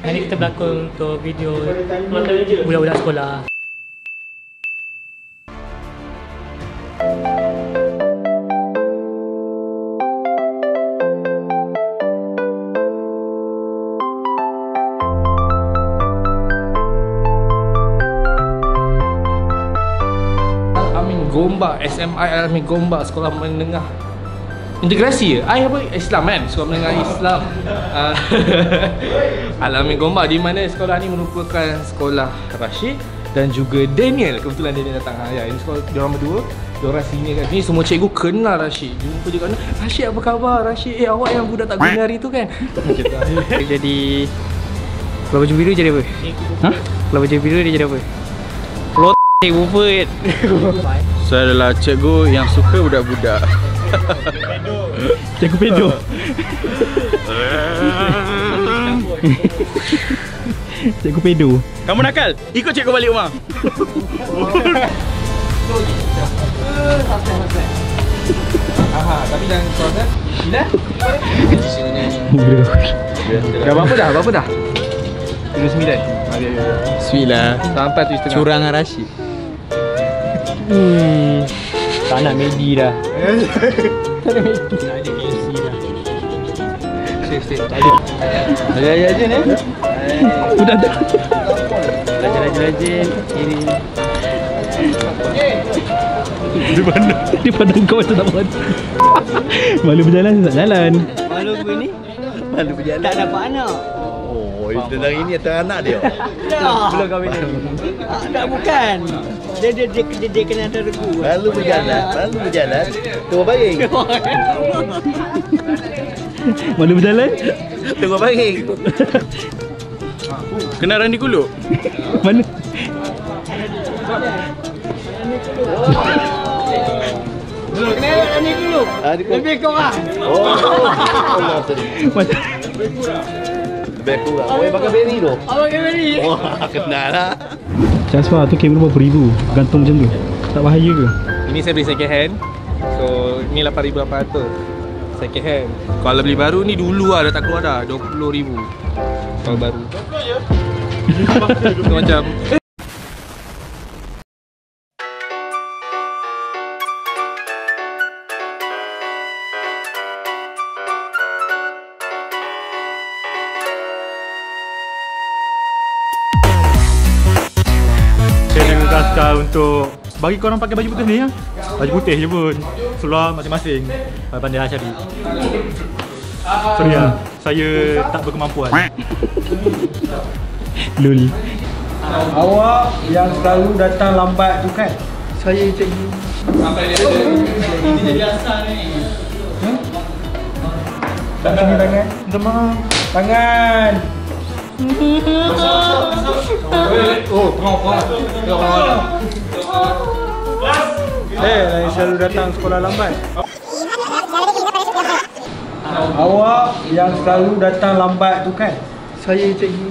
Hari ni kita berlakon untuk video budak-budak sekolah. Al-Amin Gombak, SMI Al-Amin Gombak, sekolah menengah integrasi apa? Islam kan? Sekolah menengah Islam Al-Amin Gombak, di mana sekolah ni merupakan sekolah Rashid dan juga Daniel. Kebetulan Daniel datang. Ya, ini sekolah diorang berdua. Diorang senior kat sini. Semua cikgu kenal Rashid. Jumpa je kat mana, Rashid apa khabar? Rashid, awak yang budak tak guna hari tu kan? Jadi kalau baju biru jadi apa? Hah? Kalau baju biru dia jadi apa? Plot Buffet. Saya adalah cikgu yang suka budak-budak. Cikgu pedo. Cikgu pedo. Kamu nakal? Ikut cikgu balik rumah. Tapi jangan soal bila? Dah berapa dah? Berapa dah? 9. Sweet lah. Sampai 7.5. Curangan Rashid. Tak nak Medi dah. Tak nak Medi. Tak ada KFC dah. Tak ada. Ada je ni. Sudah tak. Rajin-rajin. Ini. Di pandang kau macam tak buat. Malu berjalan tak jalan. Malu apa ni? Malu berjalan. Tak dapat anak. Oh, tentang ini atau anak dia? Belum kahwin lagi. Tak, bukan. Dia kena antara aku. Malu berjalan. Tunggu baring. Malu berjalan. Tunggu baring. Kena Randi Kuluk. Mana? Kena Rani dulu. Lebih kurang. Oh, Allah tadi. Lebih kurang. Oh, pakai beri tu. Abang Kemeri. Wah, kenal lah. Jasper tu kamera berapa ribu? Gantung macam tu. Tak bahaya ke? Ini saya beli second hand. So, ni 8,800 second hand. Kalau beli baru ni dulu dah tak keluar dah, 20,000. Kalau baru. So, macam untuk bagi korang pakai baju putih ni ya. Baju putih je pun. Seluar masing-masing. Pandai lah cari. Sorry ya, saya tak berkemampuan. Lul. Awak yang selalu datang lambat tu kan? Saya cikgu. sampai dia ada. Ini jadi asal ni. Tangan. Minta maaf. Tangan. Oh, tengok. Yang selalu datang sekolah lambat. Awak yang selalu datang lambat tu kan? Saya cikgu.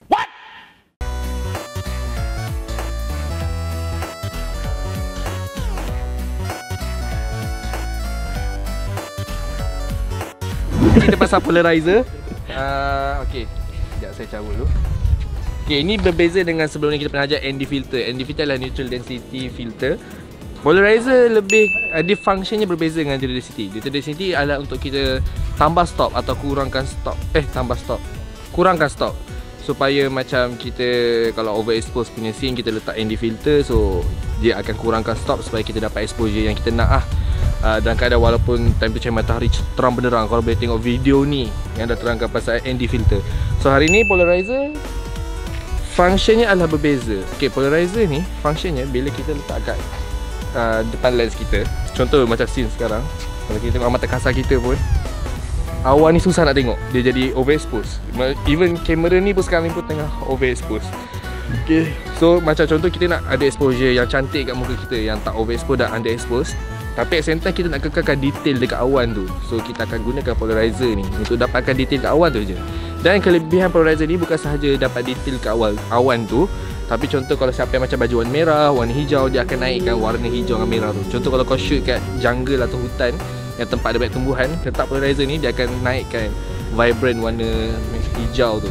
Kita pasal polarizer. Okey. Sekejap saya cabut dulu. Okey, ini berbeza dengan sebelum ni kita pernah ajar ND filter. ND filter adalah neutral density filter. Polarizer lebih dia functionnya berbeza dengan neutral density. Neutral density adalah untuk kita tambah stop atau kurangkan stop. Kurangkan stop. Supaya macam kita kalau overexpose punya scene kita letak ND filter, so dia akan kurangkan stop supaya kita dapat exposure yang kita nak dan kadang walaupun temperature matahari terang benderang. Kalau boleh tengok video ni yang dah terangkan pasal ND filter. So hari ni polarizer functionnya adalah berbeza. Okay, polarizer ni functionnya bila kita letak kat depan lens kita. Contoh macam scene sekarang, kalau kita tengok mata kasar kita pun, awan ni susah nak tengok. Dia jadi overexpose. Even kamera ni pun sekarang ni pun tengah overexpose. Okay, so macam contoh kita nak ada exposure yang cantik kat muka kita, yang tak overexpose dan underexpose, tapi at same time kita nak kekalkan detail dekat awan tu. So kita akan gunakan polarizer ni untuk dapatkan detail kat awan tu je. Dan kelebihan polarizer ni bukan sahaja dapat detail kat awan tu, tapi contoh kalau siapa yang macam baju warna merah, warna hijau, dia akan naikkan warna hijau dengan merah tu. Contoh kalau kau shoot kat jungle atau hutan yang tempat ada banyak tumbuhan, letak polarizer ni dia akan naikkan vibrant warna hijau tu. So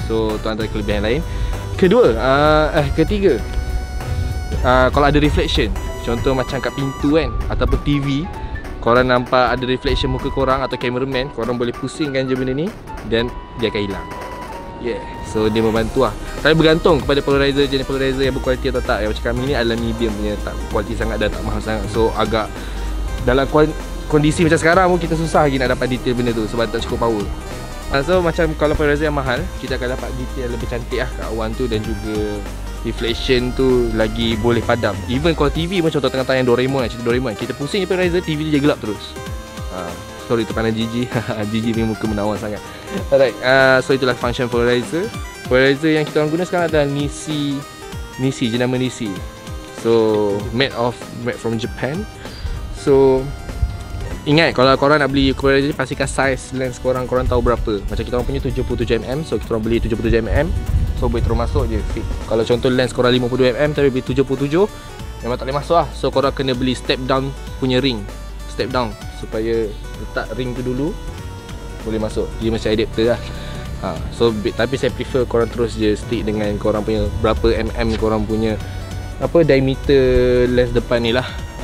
So tu antara kelebihan lain. Kedua, ketiga, kalau ada reflection, contoh macam kat pintu kan ataupun TV, korang nampak ada reflection muka korang atau cameraman, korang boleh pusingkan je benda ni dan dia akan hilang. So dia membantu lah. Tapi bergantung kepada polarizer, jenis polarizer yang berkualiti atau tak. Yang macam kami ni adalah medium punya, tak kualiti sangat dan tak mahal sangat. So agak dalam kondisi macam sekarang pun kita susah lagi nak dapat detail benda tu sebab tak cukup power. So macam kalau polarizer yang mahal, kita akan dapat detail lebih cantik lah kat awan tu, dan juga reflection tu lagi boleh padam. Even kalau TV macam contoh tengah-tengah Doraemon, cerita Doraemon, kita pusing polarizer, TV dia gelap terus. Sorry tu pandang Gigi. Gigi punya muka menawan sangat. Alright, so itulah function polarizer. Polarizer yang kita orang guna sekarang adalah Nisi, jenama Nisi. So made from Japan. So ingat, kalau korang nak beli polarizer, pastikan size lens korang tahu berapa. Macam kita orang punya 77mm, so kita orang beli 77mm, so boleh terus masuk je fit. Kalau contoh lens korang 52mm tapi beli 77, memang tak boleh masuk lah. So korang kena beli step down punya ring, step down, supaya letak ring tu dulu boleh masuk. Dia macam adapter lah. So tapi saya prefer korang terus je stick dengan korang punya berapa mm korang punya diameter lens depan ni lah.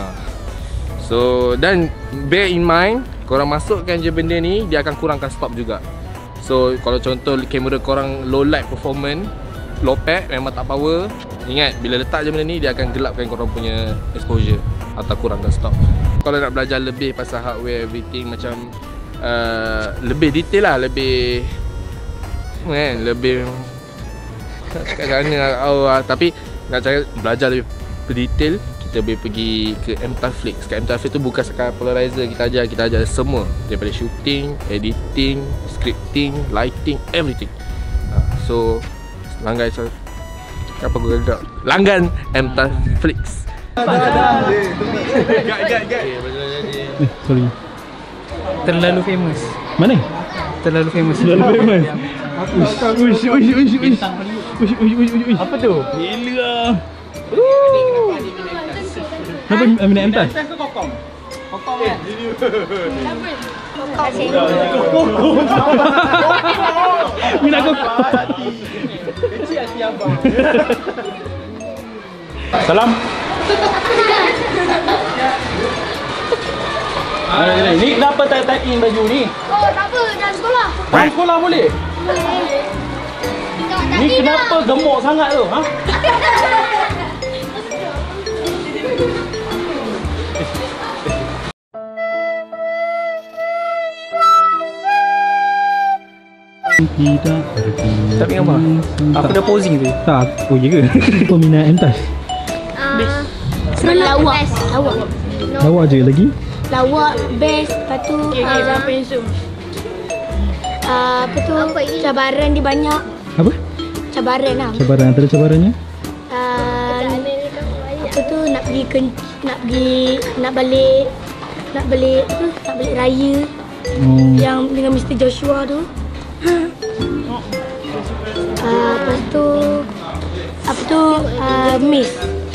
So dan bear in mind, korang masukkan je benda ni, dia akan kurangkan stop juga. So kalau contoh kamera korang low light performance, low pack, memang tak power, ingat bila letak je benda ni, dia akan gelapkan korang punya exposure atau kurangkan stop. Kalau nak belajar lebih pasal hardware everything, macam lebih detail lah, lebih kat sana tapi nak cakap belajar lebih detail, kita boleh pergi ke MTaflix. Kat MTaflix tu bukan sekadar polarizer kita ajar semua, daripada shooting, editing, scripting, lighting, everything. So langgan langgan MTaflix. Sorry. Terlalu famous. Mana? Terlalu famous. Uish. Apa tu? Gila. Kenapa minat MTAS? Kokong. Kokong kan? Minat kokong. Kecil hati abang. Salam. Ni kenapa tak in baju ni? Oh, tak apa, dah sekolah. Dalam sekolah boleh? Ni kenapa gemuk sangat tu? Ha? Tidak. Tak ingat apa? Aku dah posing tu. Tak. Oh ya ke? Peminat MTAS. Lawak. Lawak je lagi? Lawak, best, lepas tu apa tu, cabaran dia banyak. Apa? Cabaran lah. Cabaran, antara cabarannya? Apa tu, nak balik raya yang dengan Mr. Joshua tu. Lepas tu apa tu, Miss.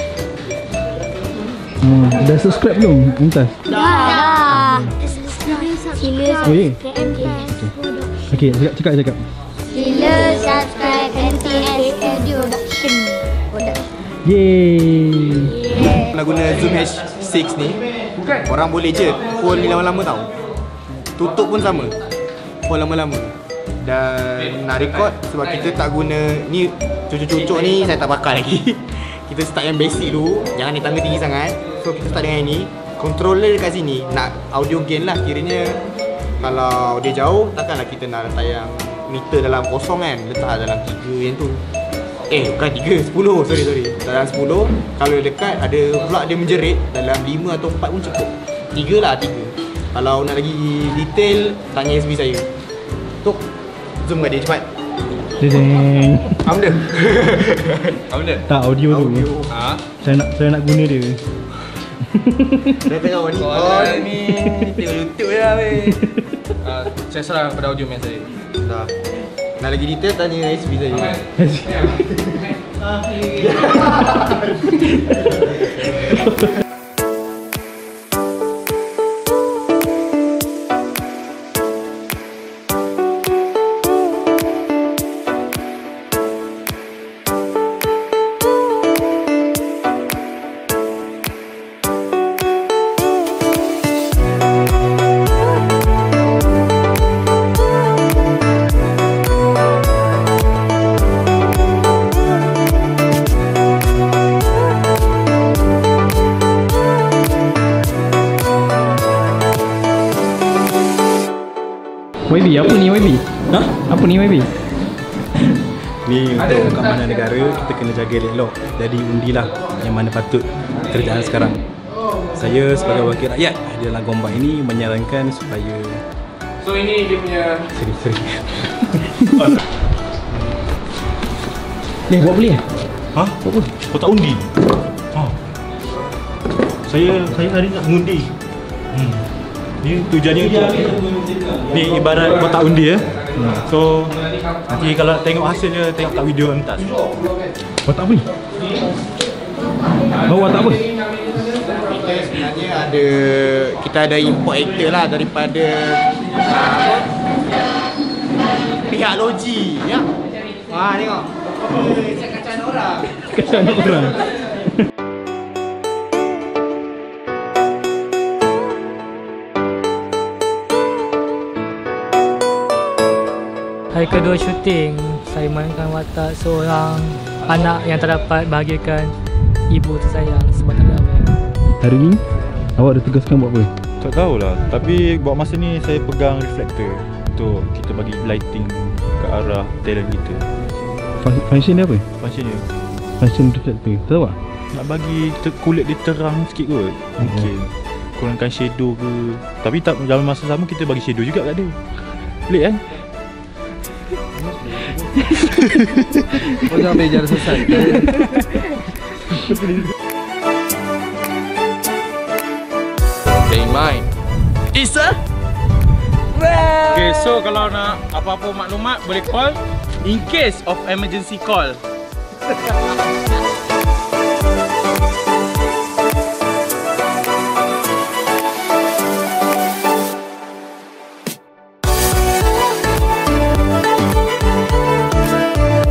Dah subscribe belum MTAS? Dah. Sila subscribe MTAS. Okey, cakap. Sila subscribe MTAS Production. Yeay. Nak guna Zoom H6 ni, orang boleh je hold ni lama-lama tau. Tutup pun sama, hold lama-lama. Dan nak record sebab kita tak guna ni, cucuk-cucuk ni saya tak pakai lagi. Kita start yang basic dulu, jangan yang tangga tinggi sangat. So kita start dengan yang ni. Controller dekat sini, nak audio gain lah kiranya. Kalau dia jauh, takkanlah kita nak letak yang meter dalam kosong kan. Letak dalam 3 yang tu. Bukan 3, 10, sorry. Dalam 10, kalau dekat ada pula dia menjerit, dalam 5 atau 4 pun cukup. 3 lah, 3. Kalau nak lagi detail, tanya SB saya. Tok, zoom kat dia cepat. Dedeng. Apa benda? Apa benda? Tak, audio tu. Saya nak guna dia. Dah tengok ni. Ni tengok YouTube je lah weh. Saya serah pada audio man saya. Dah. Nak lagi detail, tanya SB saya. YB, apa ni YB? Hah? Apa ni YB? Ni untuk keamanan negara, kita kena jaga elok. Jadi undilah yang mana patut kerjaan sekarang. Saya sebagai wakil rakyat di dalam Gombak ini menyarankan supaya So ini dia punya seri-seri. Buat beli Ha? Apa? Kotak undi? Ha. Saya hari nak mengundi. Ni tujuannya untuk ni ibarat kotak undi ya. So nanti kalau tengok hasilnya, tengok kat video entas. Kotak apa ni? Bawa kotak apa? Kita sebenarnya kita ada import actor lah daripada pihak logi ya. Tengok. Kacang orang. Kacang orang. Hari kedua syuting, saya mainkan watak seorang anak yang terdapat bahagikan ibu tersayang sebab tak ada apa. Hari ni awak ditugaskan buat apa? Tak tahulah, tapi buat masa ni saya pegang reflektor untuk kita bagi lighting ke arah talent kita. Function dia apa? Function dia Function reflector. Tahu tak? nak bagi kulit dia terang sikit kot. Mungkin kurangkan shadow ke. Tapi tak, dalam masa sama kita bagi shadow juga kat dia. Pelik kan? Kau jangan belajar selesai. Stay in mind. Isa? Okay, so kalau nak apa-apa maklumat boleh call in case of emergency call.